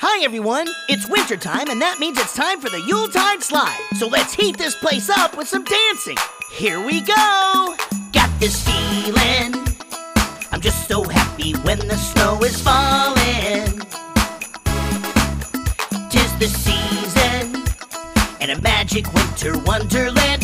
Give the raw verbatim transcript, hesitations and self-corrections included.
Hi everyone, it's wintertime and that means it's time for the Yuletide Slide. So let's heat this place up with some dancing. Here we go! Got this feeling, I'm just so happy when the snow is falling. Tis the season, and a magic winter wonderland